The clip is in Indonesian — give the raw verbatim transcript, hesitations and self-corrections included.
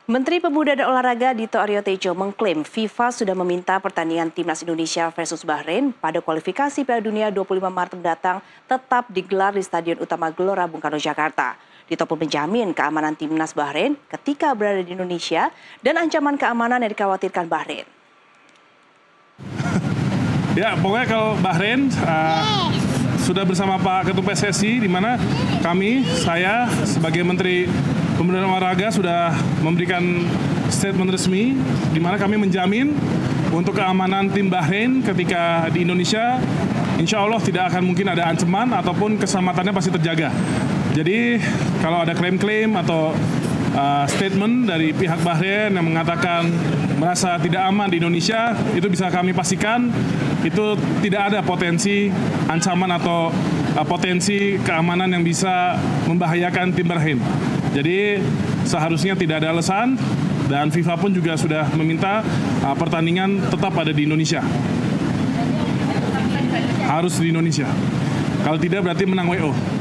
Menteri Pemuda dan Olahraga Dito Aryo Tejo mengklaim FIFA sudah meminta pertandingan Timnas Indonesia versus Bahrain pada kualifikasi Piala Dunia dua puluh lima Maret mendatang tetap digelar di Stadion Utama Gelora Bung Karno, Jakarta. Dito pun menjamin keamanan Timnas Bahrain ketika berada di Indonesia dan ancaman keamanan yang dikhawatirkan Bahrain. Ya, pokoknya kalau Bahrain uh, sudah bersama Pak Ketua P S S I, di mana kami, saya sebagai Menteri Pemuda dan Olahraga sudah memberikan statement resmi, di mana kami menjamin untuk keamanan tim Bahrain ketika di Indonesia, insya Allah tidak akan mungkin ada ancaman ataupun keselamatannya pasti terjaga. Jadi kalau ada klaim-klaim atau uh, statement dari pihak Bahrain yang mengatakan merasa tidak aman di Indonesia, itu bisa kami pastikan itu tidak ada potensi ancaman atau uh, potensi keamanan yang bisa membahayakan tim Bahrain. Jadi seharusnya tidak ada alasan, dan FIFA pun juga sudah meminta uh, pertandingan tetap ada di Indonesia. Harus di Indonesia. Kalau tidak berarti menang W O.